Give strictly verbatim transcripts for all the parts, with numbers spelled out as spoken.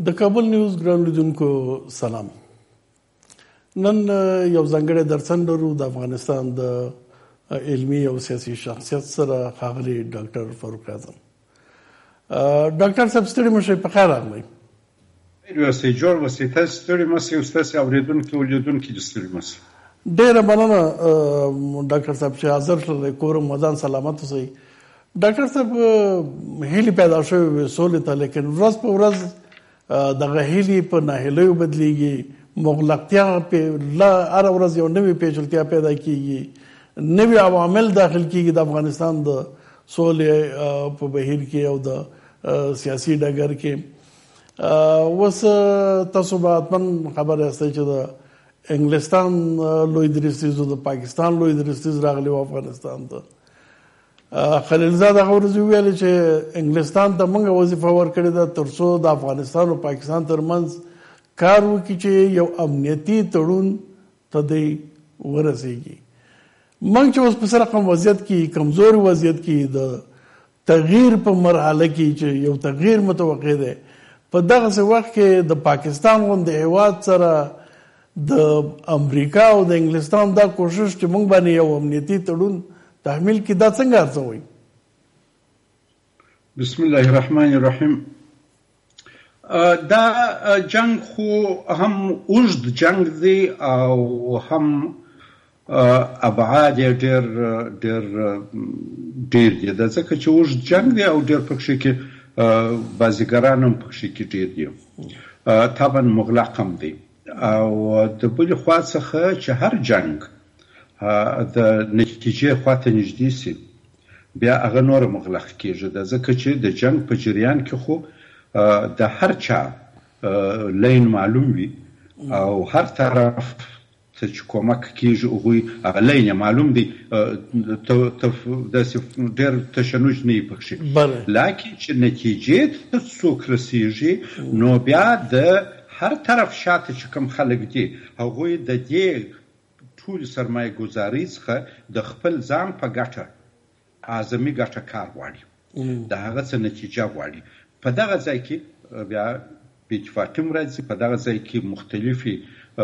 د کابل نیوز ګران لیدونکو سلام. نن یو ځانګړی درسن لرو د افغانستان د علمي او سیاسي شخصیت سره ښاغلي ډاکټر فاروق اعظم. ډاکټر صاحب ستړي مشئ، په خیر راغلی. اوسئ، جوړ اوسئ، تاسو ستړي مسئ او ستاسې اورېدونکي او لیدونکي دې ستړي مسئ. ډېره مننه ډاکټر صاحب چې حاضر شولئ. کور مو ځان سلامت اوسئ. ډاکټر صاحب هیلې پیدا شوې وې سولې ته، لیکن ورځ په ورځ دغه هیلې په ناهیلیو بدلیږي. مغلقتیا په هره ورځ یو نوې پیچلتیا پیدا کیږي، نوي عوامل داخل کیږي د افغانستان د سولې په بهیر کې او د سیاسي ډګر کې. اوس تاسو به حتمن خبر یاستئ چې د انګلستان لوی درستیز او د پاکستان لوی درستیز راغلی و افغانستان ته. خلیلزاد هغه ورځ وویل چې انګلستان ته موږ وظیفه ورکړې ده تر څو د افغانستان او پاکستان ترمنځ کار وکړي چې یو امنیتي تړون ته دی ورسېږي. موږ چې اوس په سره رقم وضعیت کې کمزور وضعیت کې د تغییر په مرحله کې چې یو تغییر متوقع دی، په دغه وخت کې د پاکستان غوندې هیواد سره د امریکا او د انګلستان دا کوشش چې موږ باندې یو امنیتي تړون تحمیل کی دا څنګه ارزوي؟ بسم الله الرحمن الرحیم. دا جنگ خو هم اوږد جنگ دی او هم ابعاد یې ډېر ډېر ډېر دي. دا ځکه چې اوږد جنگ دی او ډېر پکښې کې بازیګران هم پکښې کې ډېر دي، طبعا مغلق هم دی. او د بلې خوا څخه چې هر جنگ د نتیجې خواته نږدې سي، بیا هغه نور مغلق کېږي. دا ځکه چې د جنگ په جریان کې خو د هر چا لین معلوم وي او هر طرف ته چې کومک کېږي هغوی هغه لین یې معلوم دی، داسې ډېر تشنج نه وي پکښې. لکن چې نتیجې ته څوک رسېږي نو بیا د هر طرف شاته چې کوم خلک دي هغوی د دې ټول سرمایه ګذارۍ څخه د خپل ځان په ګټه اعظمي ګټه کار غواړي، د هغه څه نتیجه غواړي. په دغه ځای کې بیا بې اتفاقي هم راځي، په دغه ځای کې مختلفې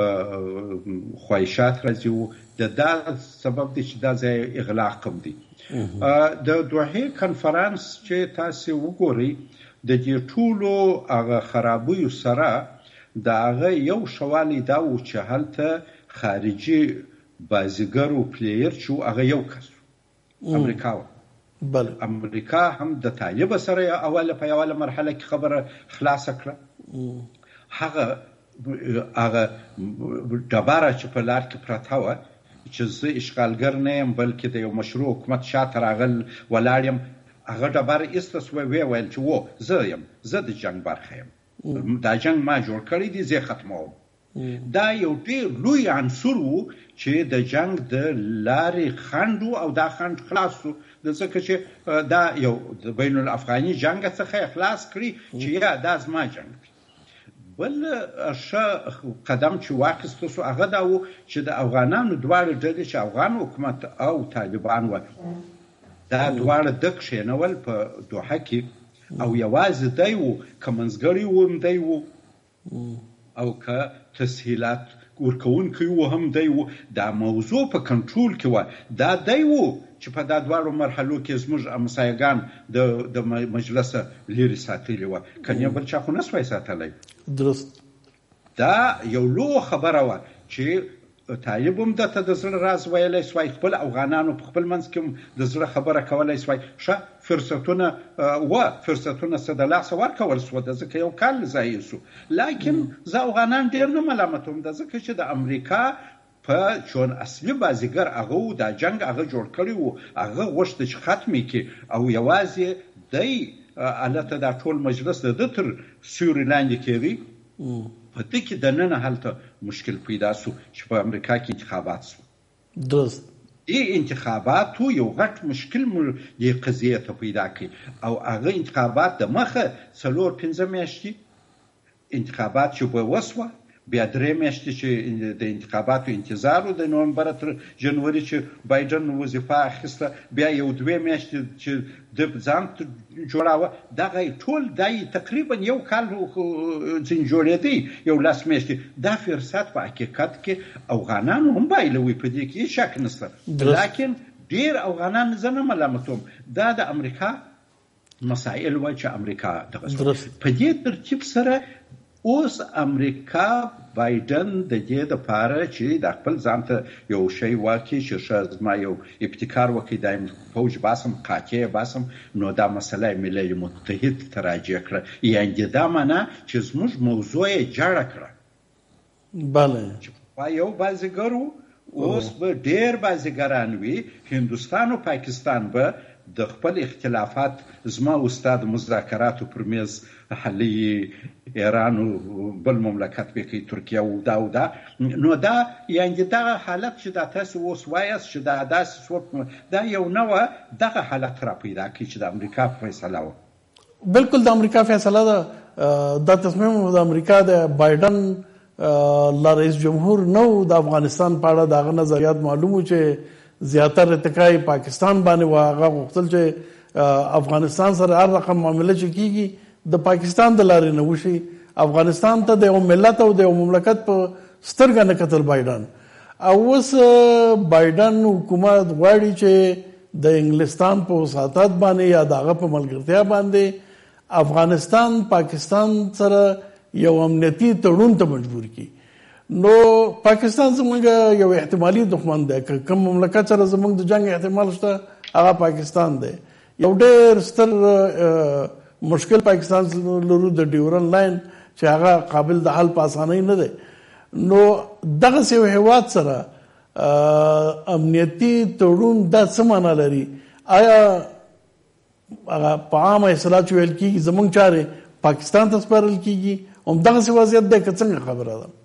خواهشات راځي او د دا سبب دی چې دا ځای اغلاق هم دی. د دوحې کنفرانس چې تاسې وګورئ د دې ټولو هغه خرابیو سره د هغه یو ښه والی دا و چې هلته خارجي بازیګر او پلیر چې هغه یو کس امریکا و. بله امریکا هم د طالب سره اوله په اوله مرحله کې خبره خلاصه کړه. هغه هغه ډبره چې په لار کې پرته وه چې زه اشغالګر نه یم بلکې د یو مشروع حکومت شاته راغل ولاړ یم، هغه ډبره ایسته سوه، ویې ویل چې و زه یم، زه د جنګ برخه یم، دا جنګ ما جوړ کړی دی، زه ختموم. دا یو ډېر لوی عنصر و چې د جنگ د لارې خنډ و او دا خنډ خلاص و، ځکه چې دا یو د بین الافغاني جنګ څخه خلاص کړي چې یا دا زما جنګ دی. بل ښه قدم چې واخیسته سو هغه دا و چې د افغانانو دواړه ډلې چې افغان حکومت او طالبان و، دا دواړه د کښېنول په دوحه کې او یوازې دی و که منځګړی و هم دی و او که تسهیلات ورکوونکی و هم دی و. دا موضوع په کنټرول کې وه. دا دی و چې په دا دواړو مرحلو کې زموږ همسایګان د مجلسه لرې ساتلي وه، کنې بل چا خو نه سوای ساتلی. درست. دا یو لویه خبره وه چې طالب هم دته د زړه راز ویلی سوای، خپل افغانانو په خپل منځ کې هم د زړه خبره کولی سوای. ښه فرصتونه وه، فرصتونه څه د لاسه ورکول سوه، د ځکه یو کال ضایع سو. لیکن زه افغانان ډېر نه ملامتوم، د ځکه چې د امریکا په چون اصلي بازیګر هغه و، دا جنګ هغه جوړ کړی و، هغه غوښته چې ختم یې کړي او یوازې دی هلته دا ټول مجلس د ده تر سیوري لاندې کېږي. په دې کې دننه هلته مشکل پیدا سو چې په امریکا کې انتخابات سو. درست. دې انتخاباتو یو غټ مشکل مو دې قضیې ته پیدا کړي او هغه انتخابات د مخه څلور پنځه میاشتې انتخابات چې به وسوه بیا درې میاشتې چې د انتخاباتو انتظار و د نومبر تر جنوري چې بایدن وظیفه اخیسته، بیا یو دوې میاشتې چې د ځان جوړاوه، دغه ټول دای تقریبا یو کال ځین جوړېدی، یو لاس میاشتې. دا فرصت په حقیقت کې افغانانو هم بایلوي، په دې کې شک نشته، لیکن ډیر افغانان زه نه ملامتوم، دا د امریکا مسائل و چې امریکا دغه په دې ترتیب سره اوس امریکا بایدن د دې دپاره چې د خپل ځان ته یو شی واکړي چې ښه زما یو ابتکار وکړي، دایم فوج باسم، قاطع باسم، نو دا مسله ملل متحد ته راجع کړه، یعنې دا معنا چې زموږ موضوع یې جوړه کړه. بله چې پخوا یو بازیګر و، اوس به ډېر بازیګران وي. هندوستان او پاکستان به د خپل اختلافات زما استاد مذاکراتو پر میز حلی ایران او بل مملکت به کې ترکیه او دا او دا، نو دا یعنې دغه حالت چې دا تاسو اوس وایاست چې دا داسې څوک، دا یو نوع دغه حالت را پیدا کړي چې د امریکا فیصله وه. بالکل د امریکا فیصله ده. دا تصمیم د امریکا د بایدن لا رئیس جمهور نو د افغانستان په اړه دغه نظریات معلومو چې زیاتره اتکای پاکستان باندې و. هغه غوښتل چې افغانستان سره هر رقم معامله چې کیږي د پاکستان د لارې نه وشي. افغانستان ته د یو ملت او د یو مملکت په سترګه نه کتل بایدن. او اوس بایدن حکومت غواړي چې د انګلستان په وساطت باندې یا دغه په ملګرتیا باندې افغانستان پاکستان سره یو امنیتي تړون ته مجبور کړي. نو پاکستان زموږ یو احتمالي دښمن دی. که کوم مملکت سره زموږ د جنگ احتمال شته هغه پاکستان دی. یو ډېر ستر مشکل پاکستان لرو د ډیورن لاین چې هغه قابل د حل په اسانۍ نه دی. نو دغسې یو هېواد سره امنیتي تړون دا څه معنا لري؟ آیا هغه په عامه اصطلاح چې ویل کېږي زموږ چارې پاکستان ته سپارل کېږي؟ همدغسې وضعیت دی که څنګه خبره ده؟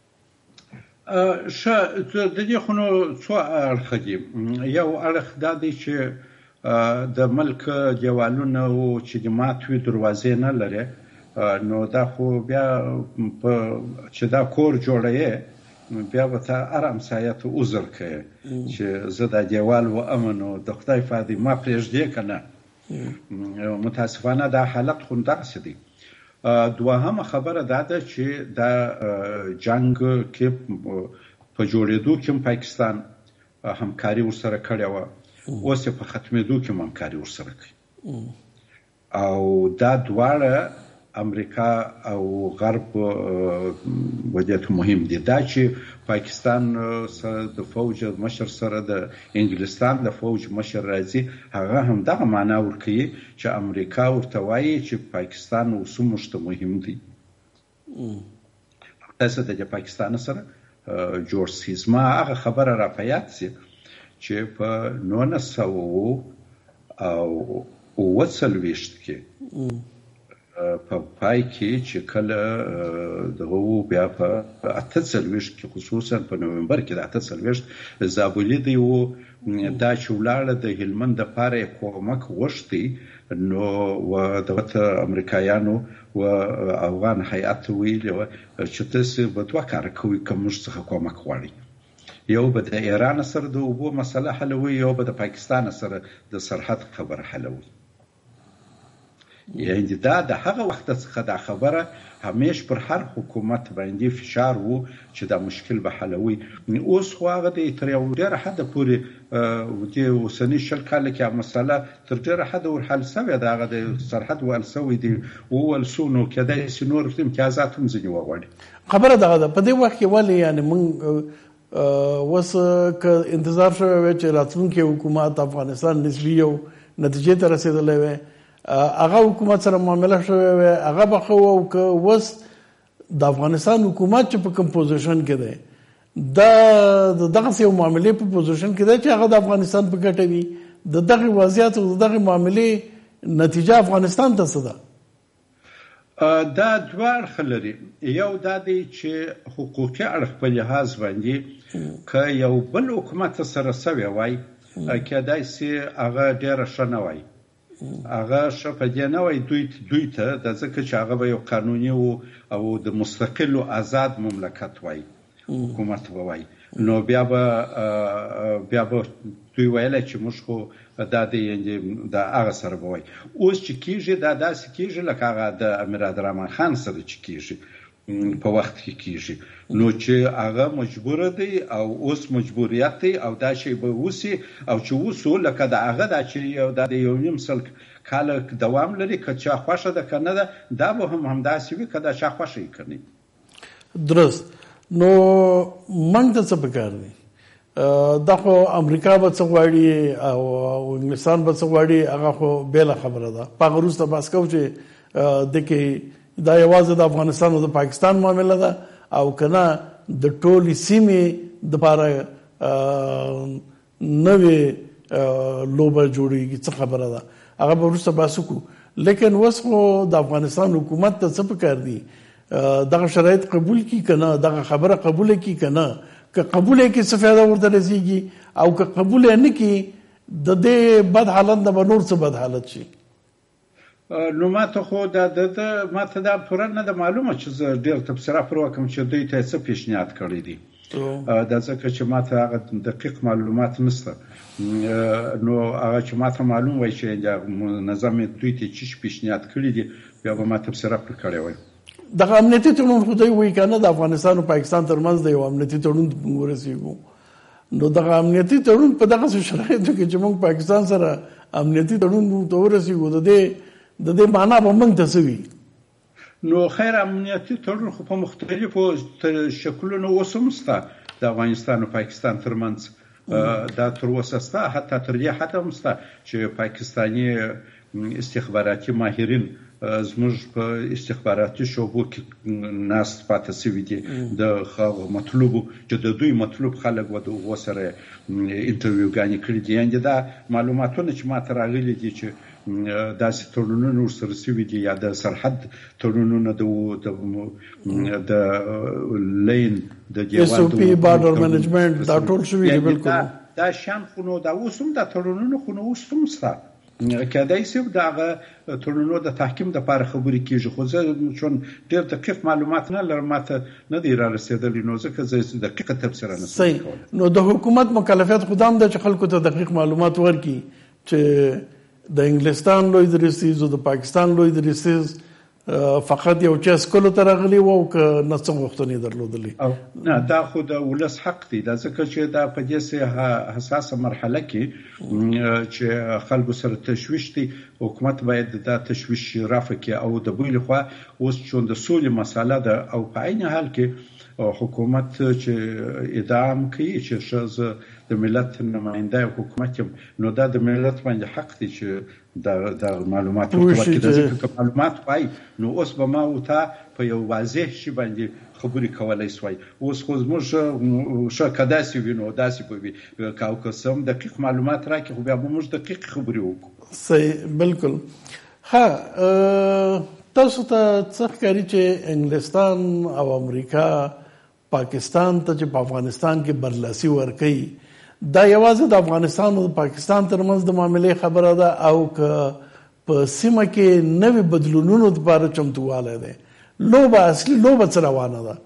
ښه، د دې خو نو څو اړخه دي. یو اړخ دا دی چې د ملک دیوالونه او چې د مات وي دروازې نه لري، نو دا خو بیا چې دا کور جوړوي بیا به ته هر همسایه ته عذر کوې چې زه دا دیوال وامن او د خدای فادي ما پرېږدې که نه. متاسفانه دا حالت خو دغسې دی. دوهمه خبره دا ده چې دا جنگ کې په جوړېدو کې پاکستان همکاري ورسره کړې وه، اوس یې په ختمېدو کې همکاري ورسره کوي. او دا دواړه امریکا او غرب ودیت مهم دي. دا چې پاکستان سره د فوج مشر سره د انګلستان د فوج مشر راځي، هغه هم دغه معنا ورکوي چې امریکا ورته وایي چې پاکستان اوس موږ ته مهم دی. تاسو د پاکستان سره جوړ سي. زما هغه خبره را په یاد سي چې په نولس سوه او اوه څلوېښت کې په پای کې چې کله دغه بیا په اته څلوېښت کې خصوصا په نومبر کې د اته څلوېښت زابلي دی و دا چې ولاړه د هلمند دپاره یې کومک غوښتی، نو و دغه امریکایانو و افغان هیات ویلي وه چې تاسې به دوه کاره کوئ که موږ څخه کومک غواړئ. یو به د ایران سره د اوبو مسله حلوي، یو به د پاکستان سره د سرحد خبره حلوي. یعنې دا د هغه وخت څخه دا خبره همیش پر هر حکومت باندې فشار و چې دا مشکل به حلوي. اوس خو هغه د تر یو ډېره حده پورې د اوسني شل کاله کې مسله تر ډېره حده ورحل سوې ده. هغه د سرحد وهل سوی دی، ووهل سو، نو کېدای شي نور امتیازات هم ځینې وغواړي. خبره دغه ده. په دې وخت کې ولې یعنې موږ اوس که انتظار شوی وی چې راتلونکی حکومت افغانستان نسبي یو نتیجې ته رسېدلی وی، هغه حکومت سره معامله شوی وی، هغه به ښه و. او که اوس د افغانستان حکومت چې په کوم پوزیشن کې دی، دا د دغسې یو معاملې په پوزیشن کې دی چې هغه د افغانستان په ګټه وي، د دغې وضعیت او د دغې معاملې نتیجه افغانستان ته څه ده؟ دا دوه اړخه لري. یو دا دی چې حقوقي اړخ په لحاظ باندې که یو بل حکومت سره سوی وای، کېدای شي هغه ډېره ښه نه وای. هغه ښه په دې نه وای دوی دوی ته د ځکه چې هغه به یو قانوني او د مستقل او آزاد مملکت وای حکومت وای نو بیا به بیا به دوی ویل چې موږ خو دا د د هغه سره به وای اوس چې کیږي دا داسې کیږي لکه هغه د امیر عبدالرحمن خان سره چې کیږي په وخت کې کیږي نو چې هغه مجبور دی او اوس مجبوریت دی او دا شی به وسی او چې وسو لکه دا هغه دا چې یو د یو نیم سل کال دوام لري که چا خوښه ده کنه ده دا به هم همداسې وي که دا چا خوښه یې کني درست نو موږ ته څه پکار دي دا خو امریکا به څه غواړي او انګلستان به څه غواړي هغه خو بیله خبره ده په هغه وروسته بحث کوو چې دکې دا یوازې د افغانستان او د پاکستان معامله ده او کنه د ټولې سیمې دپاره نوې لوبه جوړېږي څه خبره ده هغه به وروسته بحث وکړو لیکن اوس خو د افغانستان حکومت ته څه پکار دي دغه شرایط قبول کړي که نه دغه خبره قبوله کړي که نه که قبول یې کړي څه فایده ورته رسېږي او که قبول یې نه کړي د دې بد حالت نه به نور څه بد حالت شي نو ما ته خو دا د ما ته دا پوره نه ده معلومه چې زه ډېر تبصره پر وکړم چې دوی ته څه پیشنهاد کړی دي دا ځکه چې ما ته هغه دقیق معلومات نشته نو هغه چې ما ته معلوم وای چې منظم دوی ته څه پیشنهاد کړی دي بیا به ما تبصره پر کړی وای دغه امنیتي تړون خو دوی وایي که نه د افغانستان او پاکستان ترمنځ د یو امنیتي تړون ورسېږو نو دغه امنیتي تړون په دغسې شرایطو کې چې موږ پاکستان سره امنیتي تړون ته ورسېږو د دې د دې معنا به موږ ته څه وي نو خیر امنیتي تړون خو په مختلفو شکلونو اوس هم شته د افغانستان او پاکستان ترمنځ دا تر اوسه شته حتی تر دې حده هم شته چې پاکستاني استخباراتي ماهرین زموږ په استخباراتي شعبو کې ناست پاتې شوي دي د هغو مطلوبو چې د دوی مطلوب خلک و د هغو سره انټرویوګانې کړي دي یعنې دا معلوماتونه چې ما ته راغلي دي چې داسې تړونونه ورسره شوي دي یا د سرحد تړونونه د لین د ایس او پي بارډر منیجمنټ دا ټول شوي دي بالکل دا شان خو نو دا اوس هم دا تړونونه خو نو اوس هم شته کېدای شي د هغه تړونونو د تحکیم دپاره خبرې کېږي خو زه چون ډېر دقیق معلومات نه لرم ما ته نه دی را رسېدلی نو ځکه زه دقیقه تبصره نه شم کولی نو د حکومت مکلفیت خو دا هم ده چې خلکو ته دقیق معلومات ورکړي چې د انګلستان لوی دریځ او د پاکستان لوی دریځ فقط یو چا سکولو ته راغلي و او که نه څه غوښتنې درلودلې نه دا خو د ولس حق دی دا ځکه چې دا په داسې حساسه مرحله کې چې خلکو سره تشویش دی حکومت باید دا تشویش رفع کړي او د بلې خوا اوس چون د سولې مسله ده او په عین حال کې حکومت چې ادعا کوي چې ښځه د ملت نماینده حکومت نو دا د ملت باندې حق دی چې دا معلومات ورکړي د ځکه معلومات وای نو اوس به ما او تا په یو واضح شي باندې خبرې کولای سوای اوس خو زموږ ښه که داسې وي نو داسې به وي که او که څه هم دقیق معلومات راکړي خو بیا به موږ دقیق خبرې وکړو صحیح بالکل ها تاسو ته څه ښکاري چې انګلستان او امریکا پاکستان ته چې په افغانستان کې برلاسي ورکوي دا یوازې د افغانستان او پاکستان ترمنځ د معاملې خبره ده او که په سیمه کې نوې بدلونونو لپاره چمتووالی دی لوبه اصلي لوبه څه روانه ده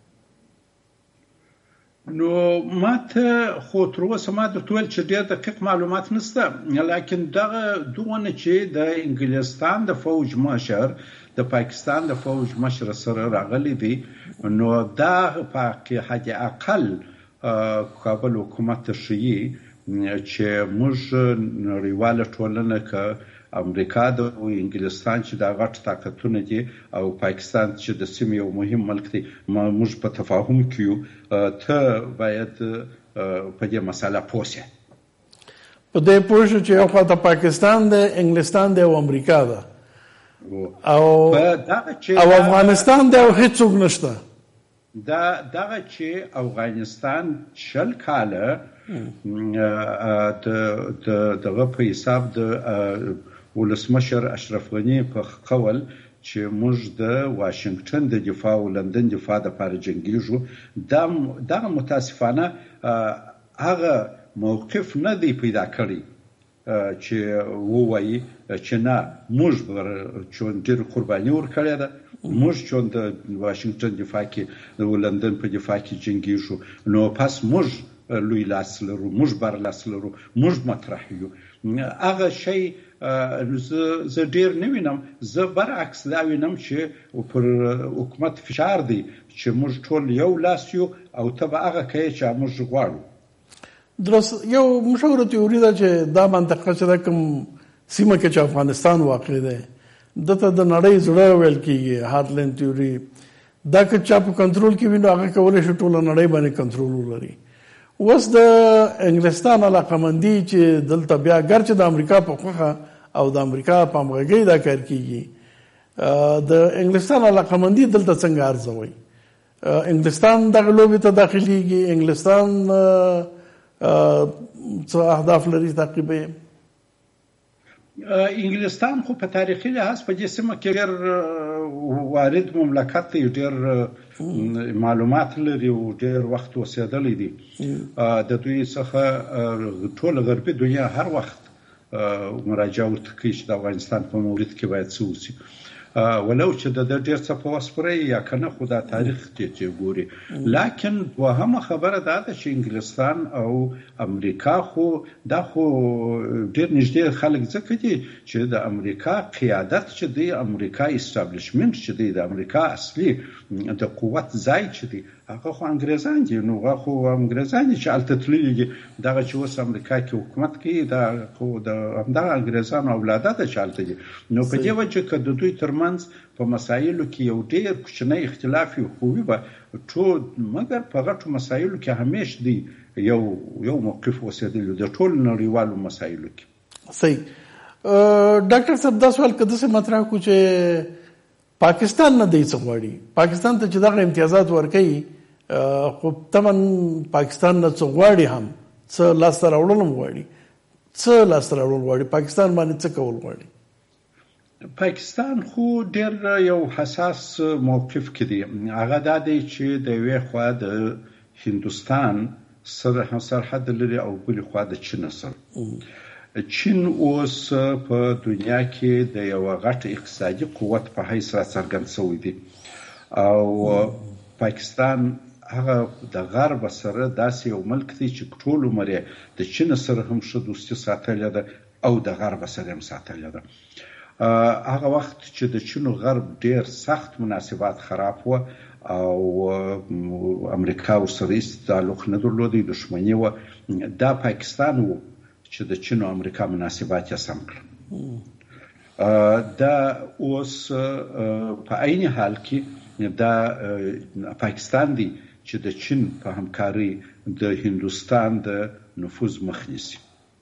نو ما ته خو تر اوسه ما درته ویل چې ډېر دقیق معلومات نشته لیکن دغه دونه چې د انګلستان د فوج مشر د پاکستان د فوج مشر سره راغلی دی نو دا په حد اقل کابل حکومت ته ښیي چې موږ نړیواله ټولنه که امریکا د انګلستان چې دا غټ طاقتونه دي او پاکستان چې د سیمې یو مهم ملک دی موږ په تفاهم کې یو ته باید په دې مسله پوه شې په دې پوه شو چې یو خوا ته پاکستان دی انګلستان دی او امریکا ده او او افغانستان دی او هیڅوک نشته دا دغه چې افغانستان شل کاله د دغه په حساب د ولسمشر اشرف غني په قول چې موږ د واشنگټن د دفاع او لندن دفاع لپاره جنګیږو دا دغه متاسفانه هغه موقف نه دی پیدا کړی چې ووایي چې نه موږ چون ډېر قرباني ورکړې ده، موږ چون د واشنگټن دفاع کې د لندن په دفاع کې جنګیږو، نو پس موږ لوی لاس لرو، موږ بر لاس لرو، موږ مطرح یو. هغه شی زه ډېر نه وینم. زه برعکس دا وینم چې پر حکومت فشار دی چې موږ ټول یو لاس یو او ته به هغه کوې چې موږ غواړو. درست. یو مشهوره تیوري ده چې دا منطقه چې د کوم سیمه کې چې افغانستان واقع دی دته د نړۍ زړه ویل کېږي، هارټلینډ تیوري. دا که چا په کنټرول کې وي نو هغه کولی شي ټوله نړۍ باندې کنټرول ولري. اوس د انګلستان علاقمندي چې دلته بیا ګرچې د امریکا په خوښه او د امریکا په همغږۍ دا کار کېږي، د انګلستان علاقمندي دلته څنګه ارزوئ؟ انګلستان دغه لوبې ته داخليږي، انګلستان څه اهداف لري تعقیبوي؟ انګلستان خو په تاریخي لحاظ په دې سیمه کې ډېر وارد مملکت دی، ډېر معلومات لري او ډېر وخت اوسېدلی دی. د دوی څخه ټول غربي دنیا هر وخت مراجعه ورته کوي چې د افغانستان په مورد کې باید څه وشي، ولو چې د ډېر څه په وسپري یا کنه خو دا تاریخ ته ګوري. لکن دوهمه خبره دا ده چې انګلستان او امریکا خو دا خو ډېر نږدې خلک ځکه دي چې د امریکا قیادت چې دی، امریکا استابلیشمنت چې دی، د امریکا اصلي د قوت ځای چې دی هغه خو انګریزان دي. نو هغه خو انګریزان دي چې هلته تللي دي. دغه چې اوس امریکا کې حکومت کوي دا خو د همدغه انګریزانو اولاده ده چې هلته دي. نو په دې وجه که د دوی ترمنځ په مسایلو کې یو ډېر کوچنی اختلاف وي خو وي به ټول، مګر په غټو مسایلو کې همیش دی یو یو موقف اوسېدلی د ټول نړیوالو مسایلو کې. صحیح. ډاکټر صاحب دا سوال که داسې مطرح کړو چې پاکستان نه دی څه غواړي، پاکستان ته چې دغه امتیازات ورکوي خو تمن پاکستان نه څه غواړي، هم څه لاسته راوړل هم غواړي، څه لاسته راوړل غواړي، پاکستان باندې څه کول غواړي؟ پاکستان خو ډېر یو حساس موقف کې دی. هغه دا دی چې د یوې خوا د هندوستان سرحد لري او بلې خوا د چین سره. چین اوس په دنیا کې د یو غټ اقتصادي قوت په حیث را څرګند شوی دی او پاکستان هغه د غرب سره داسې یو ملک دی چې ټول عمر د چین سره هم ښه دوستي ساتلې ده او د غرب سره هم ساتلې ده. هغه وخت چې د چین او غرب ډېر سخت مناسبات خراب و او امریکا ورسره هیڅ تعلق نه درلودی، دښمني و، دا پاکستان و چې د چین او امریکا مناسبات یې سم کړل. دا اوس په عین حال کې دا پاکستان دی چې د چین په همکاري د هندوستان د نفوذ مخ نیسي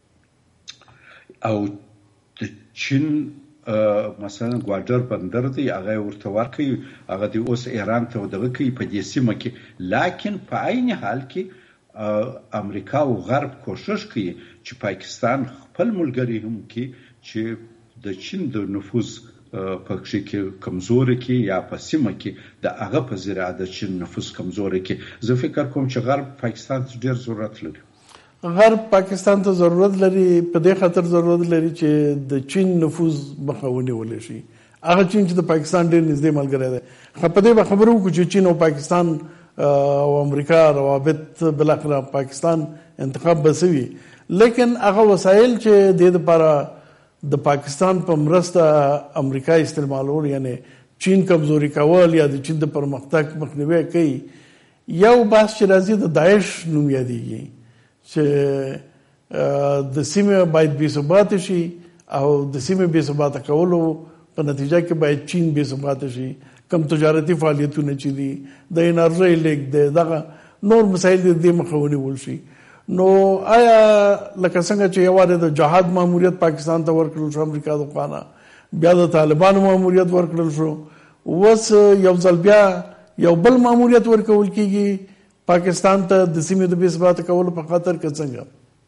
او د چین مثلا ګواډر بندر دی هغه ورته ورکوي، هغه دی اوس ایران ته دغه کوي په دې سیمه کې. لکن په عین حال کې امریکا او غرب کوشش کوي چې پاکستان خپل ملګری هم کې چې د چین د نفوذ په کې کمزوري کې یا په سیمه کې د هغه په ذریعه د چین نفوذ کمزوري کې. زه فکر کوم چې غرب پاکستان ته ډېر ضرورت لري. غرب پاکستان ته ضرورت لري، په دې خاطر ضرورت لري چې د چین نفوذ مخه ونیول شي. هغه چین چې د پاکستان ډېر نږدې ملګری دی. په دې به خبرو وکړو چې چین او پاکستان او امریکا روابط بالاخره پاکستان انتخاب بسوي، لیکن هغه وسایل چې د دې لپاره د پاکستان په مرسته امریکا استعمالول، یعنی چین کمزوري کول یا د چین د پرمختګ مخنیوي کوي. یو بحث چې راځي د داعش نوم یادېږي چې د سیمې باید بې ثباته شي او د سیمې بې ثباته کولو په نتیجه کې باید چین بې ثباته شي. کم تجارتي فعالیتونه چې دي د انرژۍ لیږد دی، دغه نور مسایل د دې مخه ونیول شي. نو آیا لکه څنګه چې یوازې د جهاد ماموریت پاکستان ته ورکړل شو امریکا د خوا، بیا د طالبانو ماموریت ورکړل شو، اوس یو ځل بیا یو بل ماموریت ورکول کیږي پاکستان ته د سیمې د بې ثباته کولو په خاطر کې څنګه؟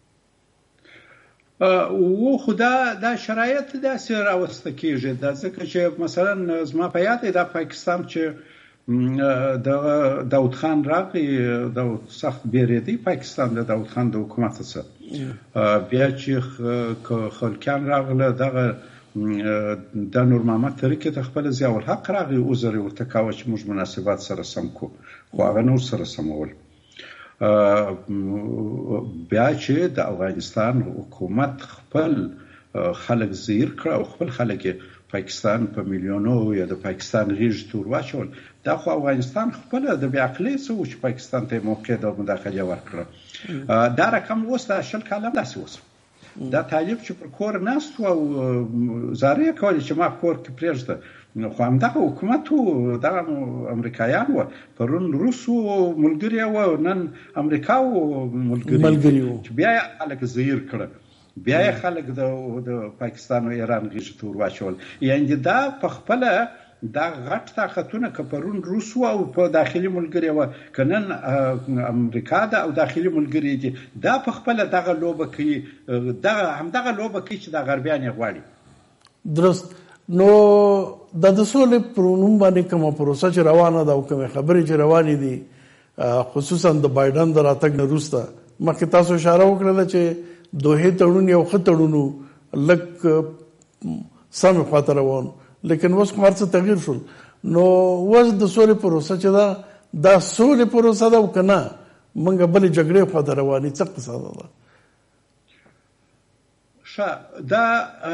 و خدا دا شرایط داسې راوسته کېږي دا ځکه چې مثلا زما په یاد دی دا پاکستان چې د داود خان راغی د سخت بیریدی پاکستان د داود خان د حکومت څخه بیا چې خلکیان راغله دغه د نور محمد ترکی ته خپل ضیاء الحق راغی عذر ورته کاوه چې موږ مناسبات سره سم کو خو هغه نور سره سمول بیا چې د افغانستان حکومت خپل خلک زیر کړ او خپل خلک پاکستان په میلیونو یا د پاکستان غیږ تور واچول دا خو افغانستان خپل د بیا عقلي څه چې پاکستان ته موقع د مداخله ورکړه دا رقم اوس د شل کاله داسې اوس دا طالب چې پر کور ناست او زارې کولې چې ما کور کې پرېږده خو همدغه حکومت و دغه امریکایان وو پرون روس وو ملګري وو نن امریکا وو ملګري وو چې بیا یې خلک زیر کړه بیا یې خلک د پاکستان او ایران غیږ ته ور واچول یعنې دا په خپله دا غټ طاقتونه که پرون روس وو او په داخلي ملګري وو که نن امریکا ده او داخلي ملګري دي دا په خپله دغه لوبه کوي همدغه لوبه کوي چې دا غربیان یې غواړي درست نو د د سولې پر نوم باندې کومه پروسه چې روانه ده او کومې خبرې چې روانې دي خصوصا د بایدن د راتګ نه وروسته مخکې تاسو اشاره وکړله چې دوه تړون یو ښه تړون لږ سمې خواته روان لیکن اوس خو هر څه تغییر شول نو اوس د سولې پروسه چې ده دا سولې پروسه ده او که نه موږ بلې جګړې خواته روانې څه قصه ده ښه دا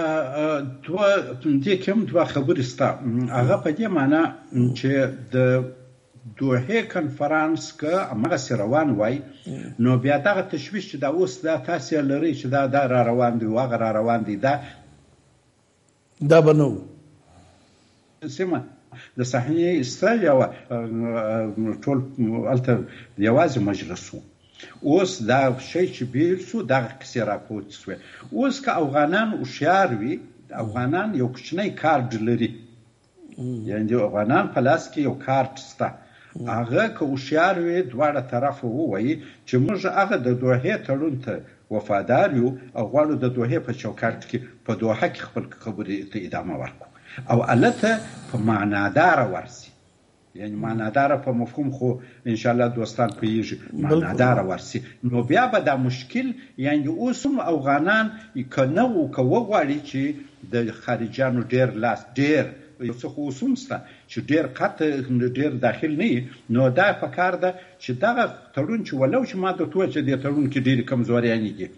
دوه دې کې هم دوه خبرې شته هغه په دې معنی چې د دوحې کنفرانس که همغسې روان وای نو بیا دغه تشویش چې دا اوس دا تاسې لرئ چې دا دا را روان دی او هغه را روان دی دا دا به نه سیمه د صحنې ایستل یوه ټول هلته یوازې مجلس و اوس دا شی چې بیل شو دغه قصې راپورته شوې اوس که افغانان هوښیار وي افغانان یو کوچنی کارډ لري یعنې د افغانان په لاس کې یو کارډ شته هغه که هوښیار وي دواړه طرفه ووایي چې موږ هغه د دوحې تړون ته وفادار یو او غواړو د دوحې په چوکاټ کې په دوحه کې خپل خبرې ته ادامه ورکړو او هلته په معناداره ورسي یعنی معناداره په مفهوم خو انشاءالله دوستان پوهېږي معناداره ورسي نو بیا به دا مشکل یعنی اوس هم افغانان که نه و که وغواړي چې د خارجیانو ډېر لاس ډېر یو څه خو اوس هم شته چې ډېر قطع ډېر داخل نه وي نو دا پکار ده چې دغه تړون چې ولو چې ما درته وویل چې دې تړون کې ډېرې کمزوریانې دي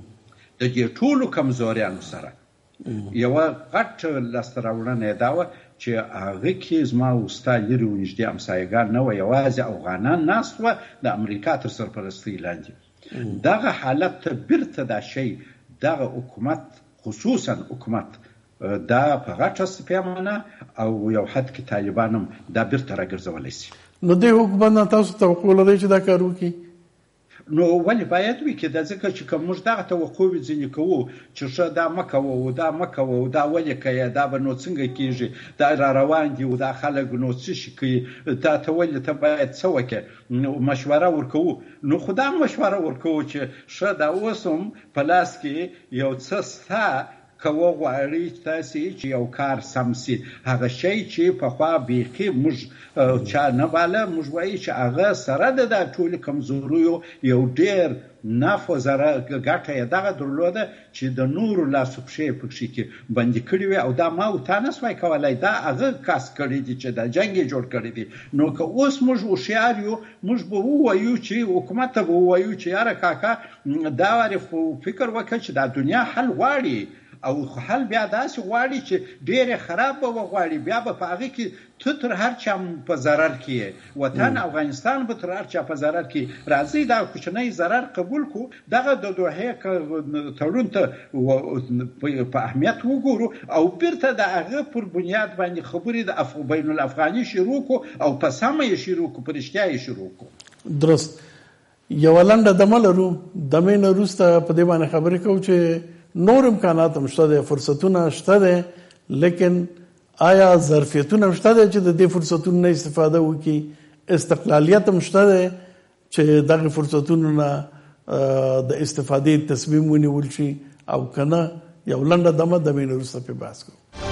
د دې ټولو کمزوریانو سره یوه غټ لاسته راوړنه یې دا وه چې هغه کې زما او ستا لرې و نږدې همسایګان نه وه یوازې افغانان ناست وه د امریکا تر سرپرستۍ لاندې دغه حالت ته بیرته دا شی دغه حکومت خصوصا حکومت دا په غټه پیمانه او یو حد کې طالبان هم دا بیرته راګرځولی شي نو دې حکومت نه تاسو توقع لرئ چې دا کار وکړي نو ولې باید وکړي دا ځکه چې که موږ دغه توقع وي ځینې کوو چې ښه دا مه کوه او دا مه کوه او دا ولې کوې دا به نو څنګه کېږي دا را روان دي او دا خلک نو څه شي کوي تا ته ولې ته باید څه وکړې مشوره ورکوو نو خو دا مشوره ورکوو چې ښه دا اوس هم په لاس کې یو څه ستا که وغواړئ تاسې چې یو کار سم سي هغه شی چې پخوا بیخي موږ چا نه باله موږ وایي چې هغه سره د دا ټولې کمزوریو یو ډېر نفع زره ګټه یې دغه درلوده چې د نورو لاسو پښې پکښې کې بندي کړي وي او دا ما او تا نه سوای کولی دا هغه کس کړي دي چې دا جنګ یې جوړ کړی دي نو که اوس موږ هوښیار یو موږ به ووایو چې حکومت ته به ووایو چې یاره کاکا دا وارې خو فکر وکړه چې دا دنیا حل غواړي او حل بیا داسې غواړي چې ډېرې خراب به وغواړي بیا به په هغې کې ته تر هر چا په ضرر کې یې وطن افغانستان به تر هر چا په ضرر کې راځئ دا کوچنی ضرر قبول کړو دغه د دوحې تړون ته په اهمیت وګورو او بیرته د هغه پر بنیاد باندې خبرې د بین الافغاني شروع کړو او په سمه یې شروع کړو په رښتیا یې شروع کړو درست یوه لنډه دمه لرو دمې نه وروسته په دې باندې خبرې کوو چې نور امکانات هم شته دی فرصتونه شته دی لیکن آیا ظرفیتونه هم شته دی چې د دې فرصتونو نه استفاده وکړي استقلالیت هم شته دی چې دغه فرصتونو نه د استفادې تصمیم ونیول شي او که نه یو لنډه دمه دمې نه وروسته پرې بحث کوو